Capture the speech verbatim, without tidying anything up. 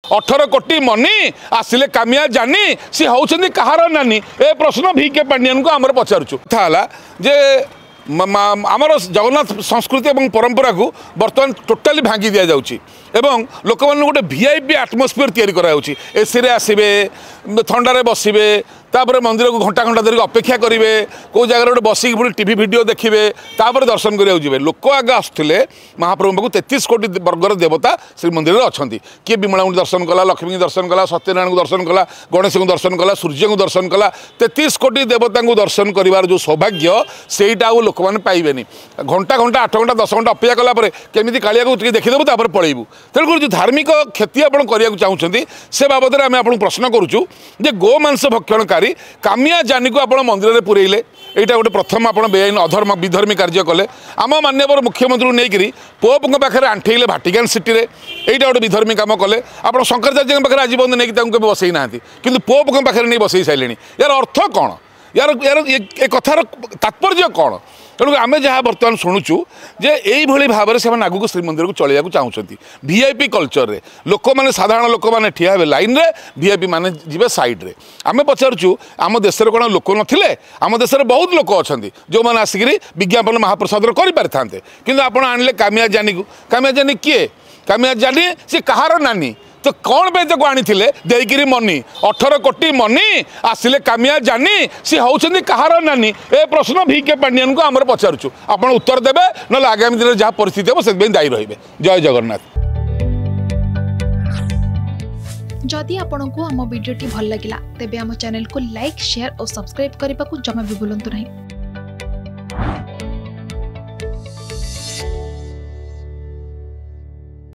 अठर कोटी मनी आसिले कामिया जानी सी होउछन्ती कहार नानी ए प्रश्न भी के पांडियन को आमर पचारुछु थाला जे आमर जगन्नाथ संस्कृति और परंपरा को बर्तमान टोटाली भांगी दि जाउछि एवं लोक मान गोटे वीआईपी आटमोस्फियर तैयारी कराउछि एसी रे आसीबे ठंडारे बसिबे तापर मंदिर को घंटा घंटा धरिक अपेक्षा करेंगे कौ जगह गोटे बसिक पुणी टीवी वीडियो देखिए तापर दर्शन कराया जी लोक आगे आसुले महाप्रभु को तेतीस कोटी वर्गर देवता श्री मंदिर में अच्छा किए विमला को दर्शन कला लक्ष्मी को दर्शन कला सत्यनारायण को दर्शन कला गणेश को दर्शन कला सूर्य को दर्शन कला तेतीस कोटी देवता को दर्शन कर जो सौभाग्य सेटा लोक मैंने पाइबे घंटा घंटा आठ घंटा दस घंटा अपेक्षा कलापर केमी कालिया को देखीदेव तापर पलैबू तेणुकर जो धार्मिक क्षति आप चाहते से बाबद में आम आपको प्रश्न करुचु जे गोमांस भक्षणकारी कामिया जानी को आप मंदिर में पुरेले यहाँ गोटे प्रथम आप बेआईन अधर्म विधर्मी कार्य कले आम माननीय मुख्यमंत्री नहीं पोप पाखे आंठेले भाटिकान सिटी में यहाँ गोटे विधर्मी काम कले आप शंकराचार्य पाखे आज बंद नहीं बसई ना कि पोप पाखे नहीं बसई सारे यार अर्थ कौन यार यार ए कथार तात्पर्य कौन तेणु आम जहाँ बर्तमान शुणुचु जे यही भाव में से आगू श्रीमंदिर को चलिया चाहते वीआईपी कल्चर रे लोक मैंने साधारण लोक मैंने ठिया हे लाइन रे वीआईपी माने जीवे साइड रे आम पचारुचु आम देश में कौन लोक नथिले आम देश में बहुत लोक अच्छा जो मैंने आसिक विज्ञापन महाप्रसाद करें कि आप आणले कामिया जानी को कामिया जानी किए कामिया जानी सी कहार नानी तो कौन पे आनी देकिरी मनी अठर कोटी मनी आसिले कामिया जानी सी होउछन्ती कहार नानी ए प्रश्न भी के पांडियन को आमर पचारुचु आपण उत्तर देबे न आगामी दिन जहाँ परिस्थिति हो से दायी रहिबे। जय जगन्नाथ। जदि आपंक आम भिडी भल लगा तेब आम चैनल को लाइक शेयर और सब्सक्राइब करने को जमा भी भूलु नहीं।